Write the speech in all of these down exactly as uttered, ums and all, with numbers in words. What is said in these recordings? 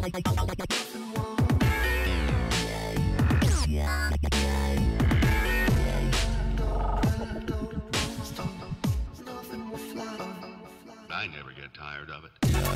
I never get tired of it.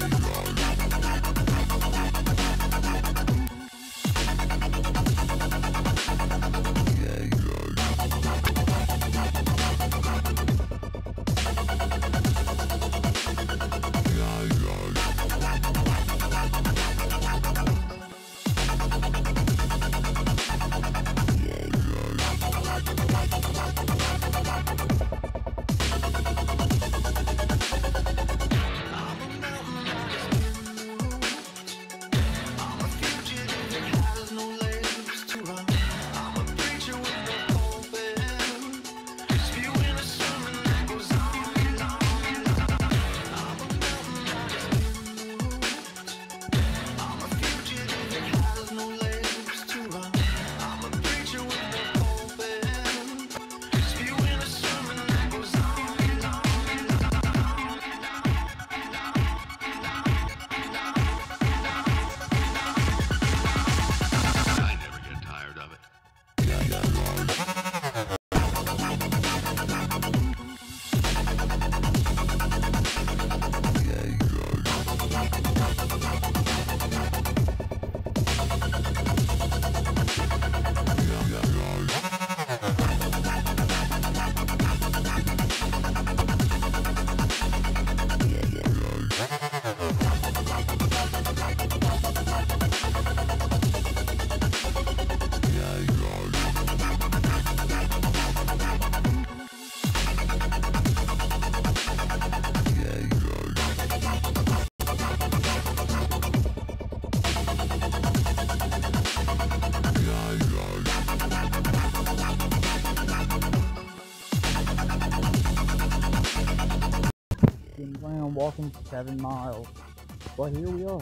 Around walking seven miles, but here we are.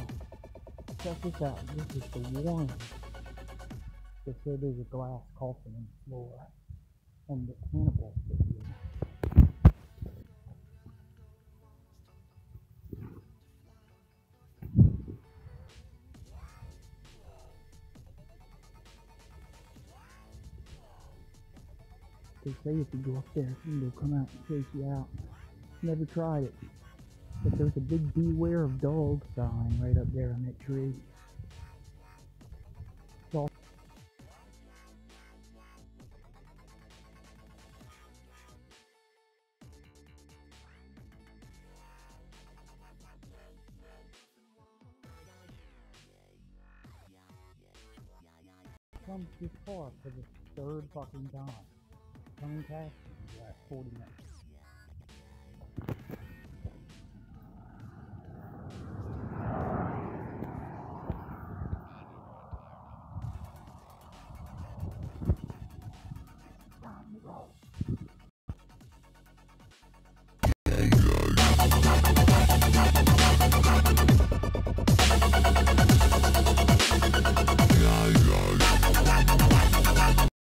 Check this out. This is the one. They said there's a glass coffin on the floor, and the cannibal fit here. They say if you go up there, they'll come out and chase you out. Never tried it. But there's a big beware of dogs sign right up there on that tree. So come this far for the third fucking time. Coming past in the last forty minutes.